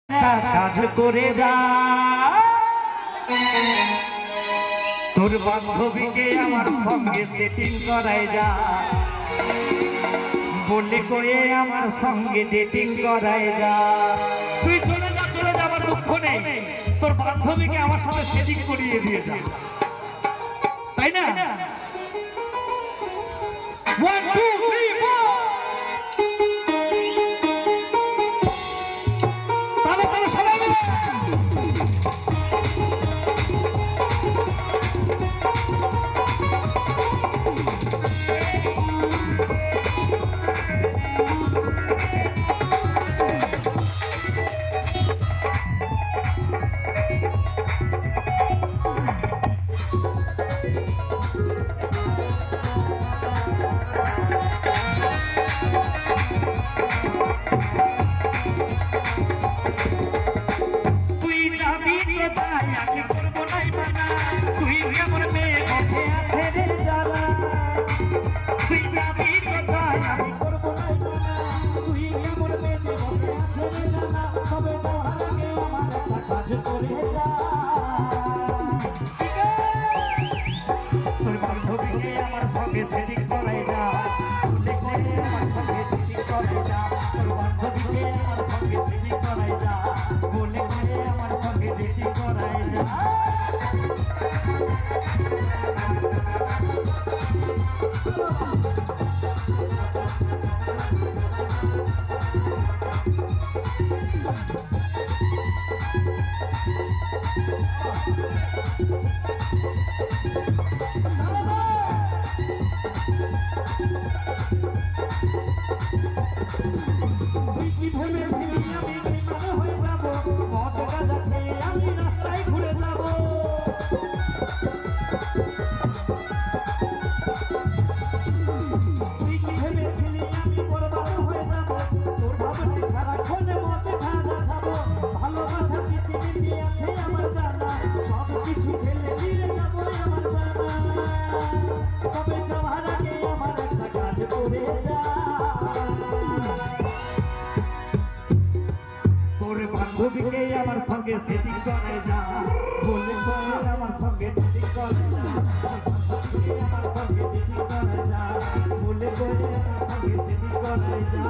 কাজ করে যা তোর বান্ধবীকে আমার সঙ্গে সেটিং করাই যা বলে কয়ে আমার সঙ্গে ডেটিং করাই যা। তুই চলে যা আমার দুঃখ নেই, তোর বান্ধবীকে আমার সাথে সেটিং করিয়ে দিয়ে যা, তাই না? 1 2 3 4 বান্ধবীকে আমার সঙ্গে সেটিং করে যা বলে কয়ে আমার সঙ্গে ডেটিং করে যা, আমার সঙ্গে ডেটিং করে যা বলে কয়ে আমার সঙ্গে সেটিং করে যা।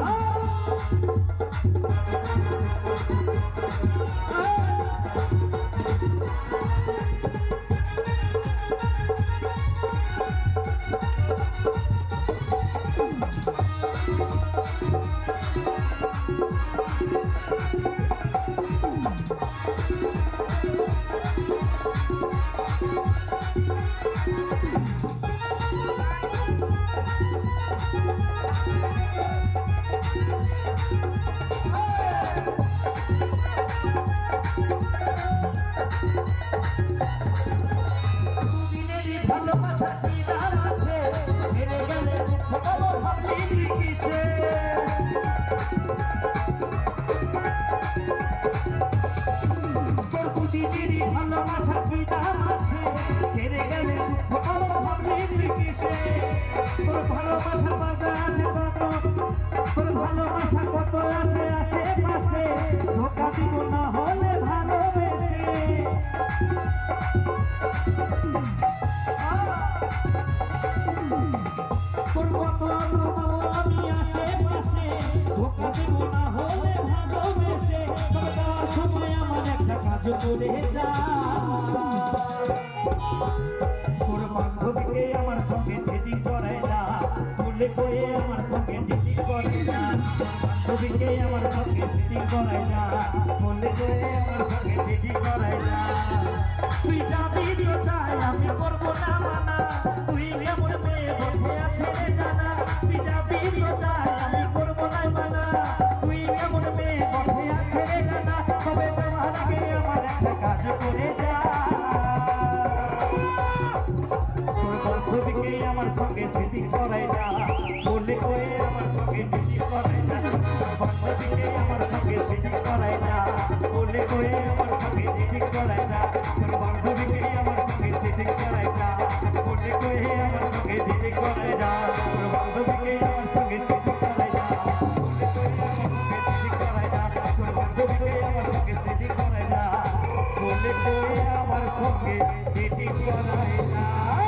তোর বান্ধবীকে আমার সঙ্গে সেটিং করে যা বলে কয়ে আমার সঙ্গে ডেটিং করে যা, বান্ধবীকে আমার সঙ্গে সেটিং করে যা বলে কয়ে আমার সঙ্গে ডেটিং করে যা। তুই যাবি চাই আমি করবো না মানা, তুই এমন মেয়ে বসে আছে জানা, তুই যাবি চাই আমি করবো না মানা, তুই এমন মেয়ে বসে আছে জানা, তবে তোমার আগে আমার একটা কাজ করে যা। বান্ধবীকে আমার সঙ্গে সেটিং করাই যা বলে কয়ে আমার সঙ্গে ডেটিং করাই যা, বান্ধবীকে আমার সঙ্গে সেটিং করাই যা বলে কয়ে আমার সঙ্গে ডেটিং করাই যা, বান্ধবীকে আমার সঙ্গে সেটিং করাই যা বলে কয়ে আমার সঙ্গে ডেটিং করাই যা। সঙ্গে সেটিং করায় না